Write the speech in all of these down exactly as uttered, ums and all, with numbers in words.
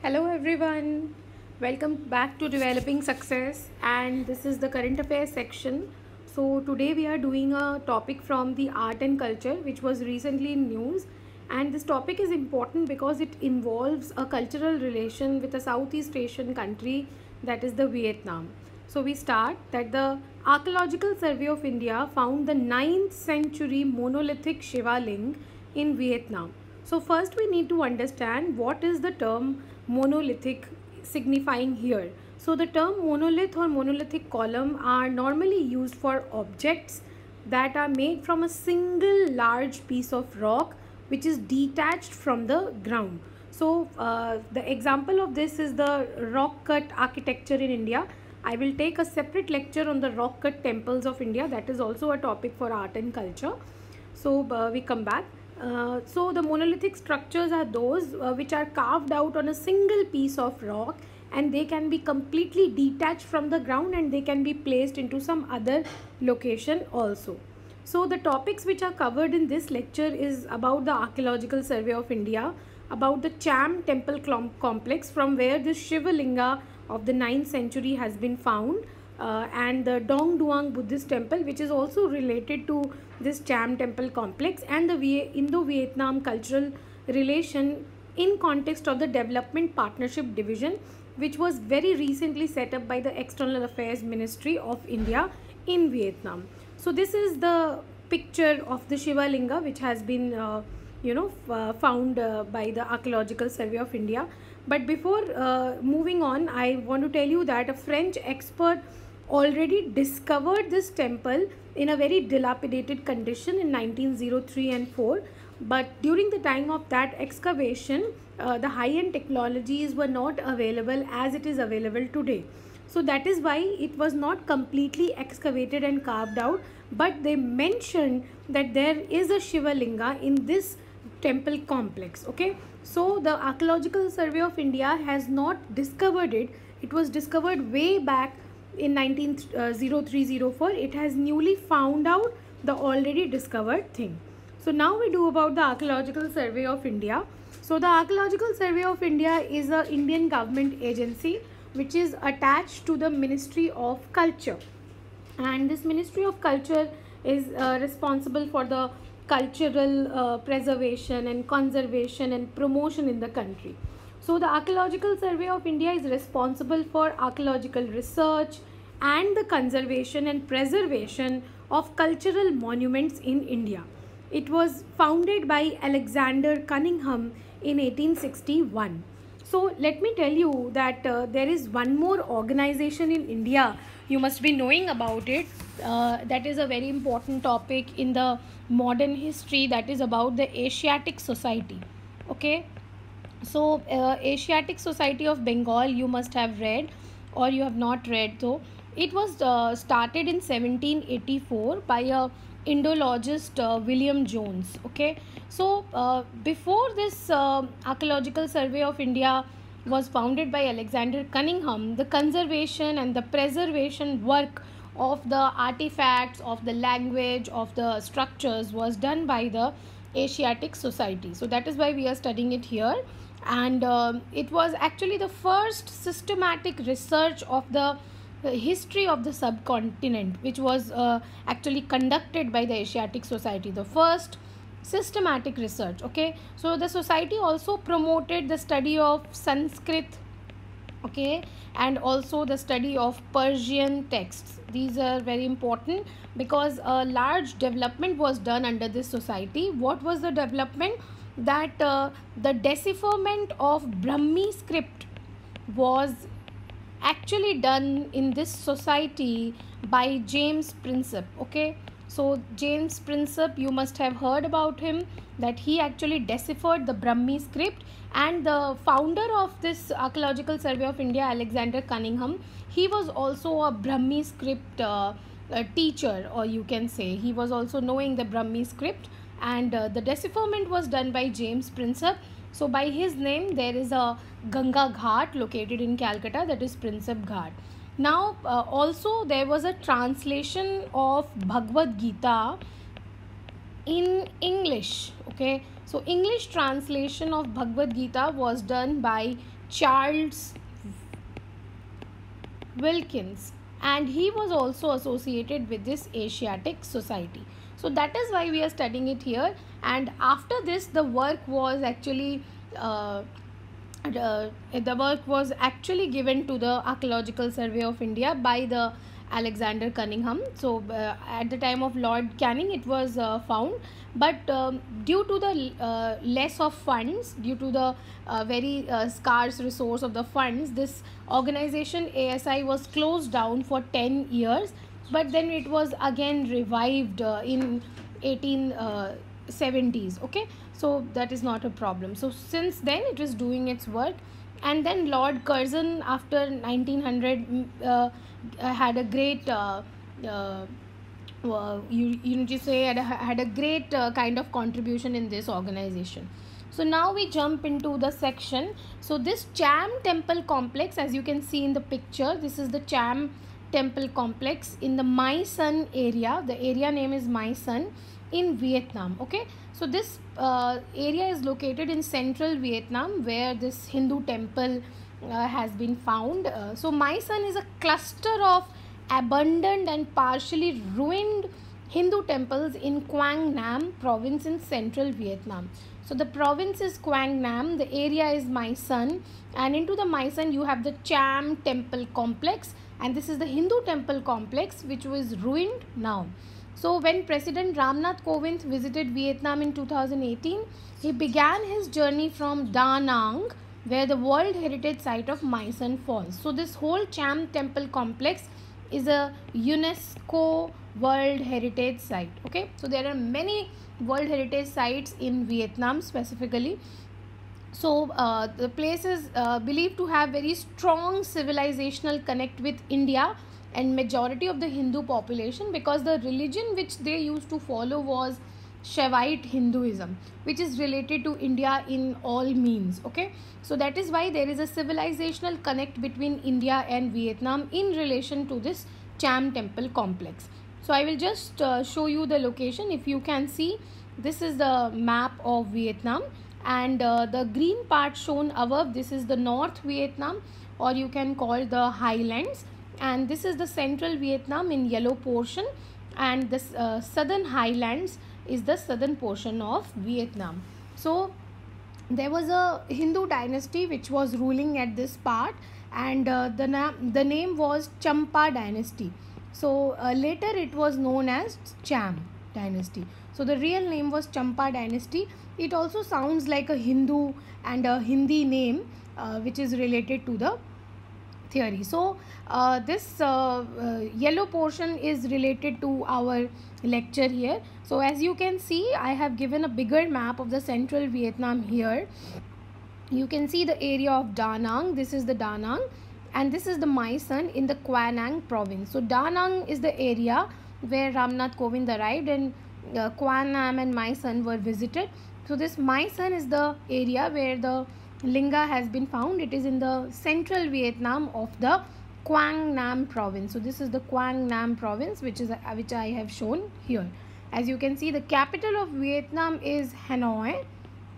Hello everyone, welcome back to Developing Success, and this is the current affairs section. So today we are doing a topic from the art and culture which was recently in news, and this topic is important because it involves a cultural relation with a Southeast Asian country, that is the Vietnam. So we start that the Archaeological Survey of India found the ninth century monolithic Shiva Ling in Vietnam. So first we need to understand what is the term monolithic signifying here. So the term monolith or monolithic column are normally used for objects that are made from a single large piece of rock which is detached from the ground. So uh, the example of this is the rock cut architecture in India. I will take a separate lecture on the rock cut temples of India. That is also a topic for art and culture. So uh, we come back. Uh, so the monolithic structures are those uh, which are carved out on a single piece of rock, and they can be completely detached from the ground and they can be placed into some other location also. So the topics which are covered in this lecture is about the Archaeological Survey of India, about the Cham temple complex from where this Shiva Linga of the ninth century has been found, uh, and the Dong Duang Buddhist temple which is also related to this Cham temple complex, and the Indo-Vietnam cultural relation in context of the Development Partnership Division which was very recently set up by the External Affairs Ministry of India in Vietnam. So this is the picture of the Shiva Linga which has been uh, you know uh, found uh, by the Archaeological Survey of India. But before uh, moving on, I want to tell you that a French expert already discovered this temple in a very dilapidated condition in nineteen oh three and four, but during the time of that excavation uh, the high-end technologies were not available as it is available today. So that is why it was not completely excavated and carved out, but they mentioned that there is a Shiva Linga in this temple complex. Okay, so the Archaeological Survey of India has not discovered it. It was discovered way back in nineteen oh three oh four. It has newly found out the already discovered thing. So now we do about the Archaeological Survey of India. So the Archaeological Survey of India is a Indian government agency which is attached to the Ministry of Culture, and this Ministry of Culture is uh, responsible for the cultural uh, preservation and conservation and promotion in the country. So the Archaeological Survey of India is responsible for archaeological research and the conservation and preservation of cultural monuments in India. It was founded by Alexander Cunningham in eighteen sixty-one. So let me tell you that uh, there is one more organization in India. You must be knowing about it. Uh, that is a very important topic in the modern history. That is about the Asiatic Society. Okay. So uh, Asiatic Society of Bengal, you must have read, or you have not read though. It was uh, started in seventeen eighty-four by a Indologist uh, William Jones. Okay, so uh, before this uh, Archaeological Survey of India was founded by Alexander Cunningham, the conservation and the preservation work of the artifacts, of the language, of the structures was done by the Asiatic Society. So that is why we are studying it here, and uh, it was actually the first systematic research of the history of the subcontinent which was uh, actually conducted by the Asiatic Society, the first systematic research. Okay, so the society also promoted the study of Sanskrit, okay, and also the study of Persian texts. These are very important because a large development was done under this society. What was the development? That uh, the decipherment of Brahmi script was actually done in this society by James Prinsep. Okay, so James Prinsep, you must have heard about him, that he actually deciphered the Brahmi script, and the founder of this Archaeological Survey of India, Alexander Cunningham, he was also a Brahmi script uh, a teacher, or you can say he was also knowing the Brahmi script, and uh, the decipherment was done by James Prinsep. So by his name there is a Ganga Ghat located in Calcutta, that is Prinsep Ghat. Now uh, also there was a translation of Bhagavad Gita in English, okay, So English translation of Bhagavad Gita was done by Charles Wilkins, and he was also associated with this Asiatic Society. So that is why we are studying it here. And after this, the work was actually uh, the, the work was actually given to the Archaeological Survey of India by the Alexander Cunningham. So uh, at the time of Lord Canning it was uh, found, but um, due to the uh, less of funds, due to the uh, very uh, scarce resource of the funds, this organization A S I was closed down for ten years, but then it was again revived uh, in eighteen seventies. Okay, so that is not a problem. So since then it is doing its work. And then Lord Curzon after nineteen hundred uh, had a great uh, uh, uh, you, you need to say had a, had a great uh, kind of contribution in this organization. So now we jump into the section. So this Cham temple complex, as you can see in the picture, this is the Cham temple complex in the Mai Son area. The area name is Mai Son in Vietnam. Okay, so this uh, area is located in central Vietnam, where this Hindu temple uh, has been found. Uh, so Mai Son is a cluster of abandoned and partially ruined Hindu temples in Quang Nam province in central Vietnam. So the province is Quang Nam, the area is Mai Son, and into the Mai Son you have the Cham temple complex, and this is the Hindu temple complex which was ruined now. So when President Ramnath Kovind visited Vietnam in two thousand eighteen, he began his journey from Da Nang, where the World Heritage Site of Mai Son falls. So this whole Cham temple complex is a UNESCO World Heritage Site. Okay, so there are many World Heritage Sites in Vietnam specifically. So uh, the place is uh, believed to have very strong civilizational connect with India and majority of the Hindu population, because the religion which they used to follow was Shaivite Hinduism, which is related to India in all means. Okay, so that is why there is a civilizational connect between India and Vietnam in relation to this Cham temple complex. So I will just uh, show you the location. If you can see, this is the map of Vietnam, and uh, the green part shown above, this is the North Vietnam, or you can call the Highlands, and this is the central Vietnam in yellow portion, and this uh, southern Highlands is the southern portion of Vietnam. So there was a Hindu dynasty which was ruling at this part, and uh, the, na the name was Champa dynasty. So uh, later it was known as Cham dynasty. So the real name was Champa dynasty. It also sounds like a Hindu and a Hindi name uh, which is related to the theory. So uh, this uh, uh, yellow portion is related to our lecture here. So as you can see, I have given a bigger map of the central Vietnam here. You can see the area of Da Nang. This is the Da Nang, and this is the Mai Son in the Quang Nam province. So Da Nang is the area where Ramnath Kovind arrived, and uh, Quang Nam and Mai Son were visited. So this Mai Son is the area where the Linga has been found. It is in the central Vietnam of the Quang Nam province. So this is the Quang Nam province, which is uh, which I have shown here. As you can see, the capital of Vietnam is Hanoi,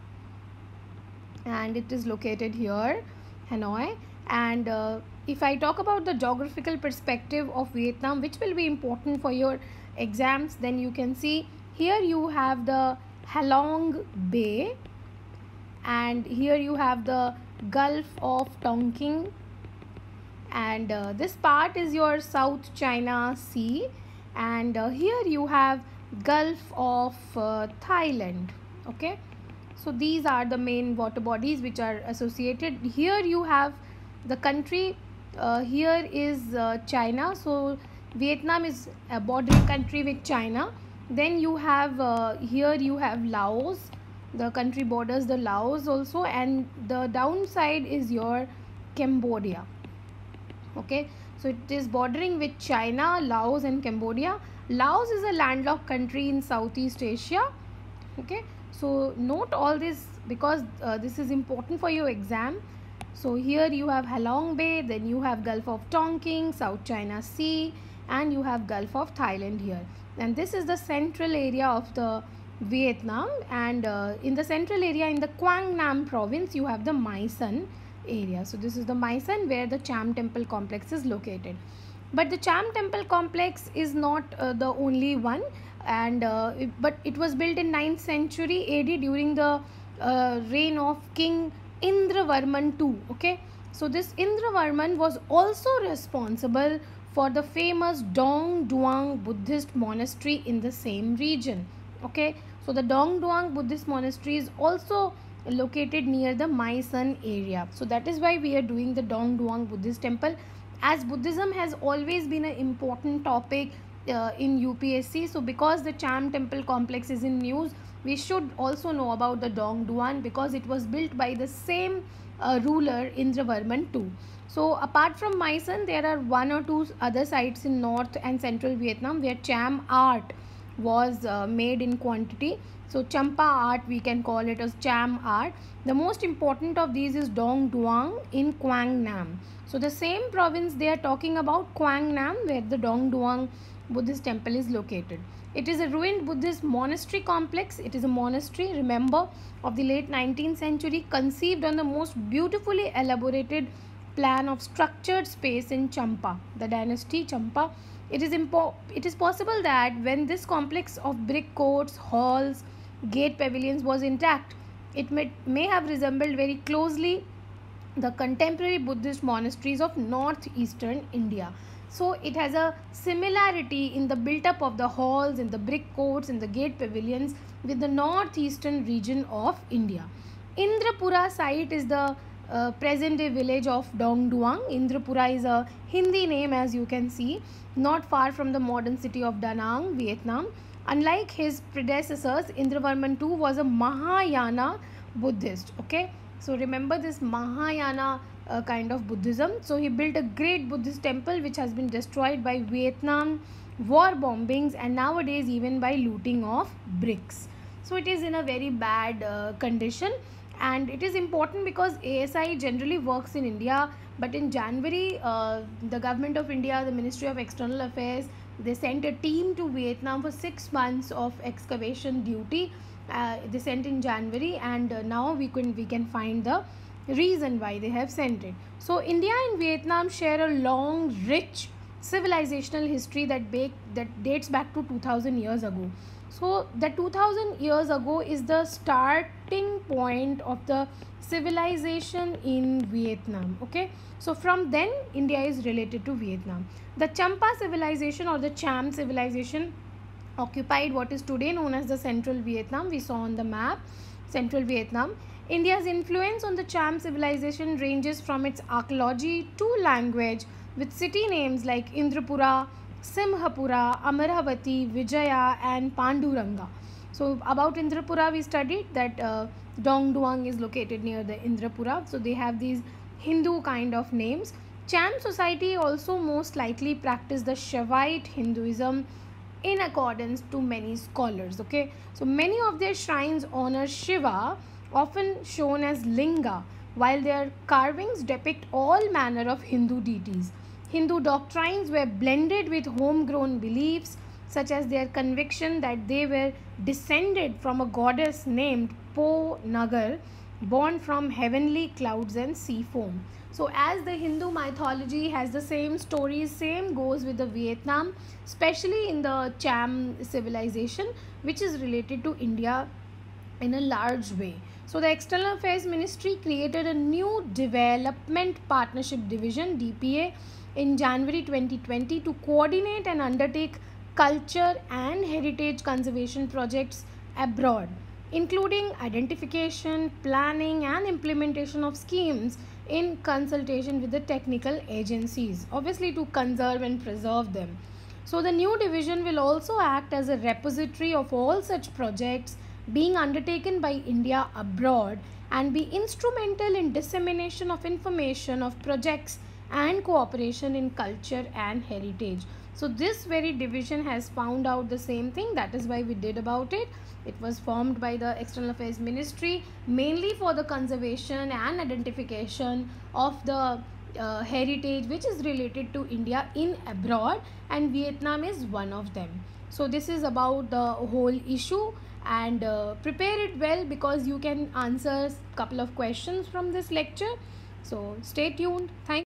and it is located here, Hanoi. And uh, if I talk about the geographical perspective of Vietnam, which will be important for your exams, then you can see here you have the Halong Bay, and here you have the Gulf of Tonkin, and uh, this part is your South China Sea, and uh, here you have Gulf of uh, Thailand. Okay, so these are the main water bodies which are associated. Here you have the country, uh, here is uh, China. So Vietnam is a bordering country with China. Then you have uh, here you have Laos, the country borders the Laos also, and the downside is your Cambodia. Okay, so it is bordering with China, Laos and Cambodia. Laos is a landlocked country in Southeast Asia. Okay, so note all this because uh, this is important for your exam. So here you have Halong Bay, then you have Gulf of Tonkin, South China Sea, and you have Gulf of Thailand here. And this is the central area of the Vietnam, and uh, in the central area in the Quang Nam province you have the Mai Son area. So this is the Mai Son where the Cham temple complex is located. But the Cham temple complex is not uh, the only one, and uh, it, but it was built in ninth century A D during the uh, reign of King Indravarman the second. Okay, so this Indravarman was also responsible for the famous Dong Duang Buddhist monastery in the same region. Okay, so the Dong Duang Buddhist monastery is also located near the Mai Son area. So that is why we are doing the Dong Duang Buddhist temple, as Buddhism has always been an important topic uh, in U P S C. So because the Cham temple complex is in news, we should also know about the Dong Duan, because it was built by the same uh, ruler Indravarman the second. So apart from Mai Son, there are one or two other sites in north and central Vietnam where Cham art was uh, made in quantity. So Champa art, we can call it as Cham art. The most important of these is Dong Duang in Quang Nam. So the same province they are talking about, Quang Nam, where the Dong Duang Buddhist temple is located. It is a ruined Buddhist monastery complex. It is a monastery, remember, of the late nineteenth century, conceived on the most beautifully elaborated plan of structured space in Champa, the dynasty Champa. It is impo- it is possible that when this complex of brick courts, halls, gate pavilions was intact, it may, may have resembled very closely the contemporary Buddhist monasteries of northeastern India. So it has a similarity in the build-up of the halls, in the brick courts, in the gate pavilions with the northeastern region of India. Indrapura site is the uh, present-day village of Dong Duang. Indrapura is a Hindi name, as you can see, not far from the modern city of Da Nang, Vietnam. Unlike his predecessors, Indravarman the second was a Mahayana Buddhist. Okay, so remember this Mahayana uh, kind of Buddhism. So he built a great Buddhist temple which has been destroyed by Vietnam war bombings and nowadays even by looting of bricks. So it is in a very bad uh, condition, and it is important because A S I generally works in India, but in January uh, the government of India, the Ministry of External Affairs, they sent a team to Vietnam for six months of excavation duty. Uh, they sent in January, and uh, now we can we can find the reason why they have sent it. So India and Vietnam share a long, rich civilizational history that bake, that dates back to two thousand years ago. So the two thousand years ago is the starting point of the civilization in Vietnam. Okay, so from then India is related to Vietnam. The Champa civilization or the Cham civilization occupied what is today known as the central Vietnam. We saw on the map central Vietnam. India's influence on the Cham civilization ranges from its archaeology to language, with city names like Indrapura, Simhapura, Amaravati, Vijaya and Panduranga. So about Indrapura we studied that uh, Dong Duang is located near the Indrapura. So they have these Hindu kind of names. Cham society also most likely practiced the Shaivite Hinduism in accordance to many scholars. Okay, so many of their shrines honor Shiva, often shown as Linga, while their carvings depict all manner of Hindu deities. Hindu doctrines were blended with homegrown beliefs, such as their conviction that they were descended from a goddess named Po Nagar, born from heavenly clouds and sea foam. So as the Hindu mythology has the same stories, same goes with the Vietnam, especially in the Cham civilization, which is related to India in a large way. So the External Affairs Ministry created a new Development Partnership Division, D P A, in January twenty twenty to coordinate and undertake culture and heritage conservation projects abroad, including identification, planning and implementation of schemes in consultation with the technical agencies, obviously to conserve and preserve them. So the new division will also act as a repository of all such projects being undertaken by India abroad and be instrumental in dissemination of information of projects and cooperation in culture and heritage. So this very division has found out the same thing. That is why we did about it. It was formed by the External Affairs Ministry mainly for the conservation and identification of the uh, heritage which is related to India in abroad, and Vietnam is one of them. So this is about the whole issue, and uh, prepare it well, because you can answer couple of questions from this lecture. So stay tuned. Thank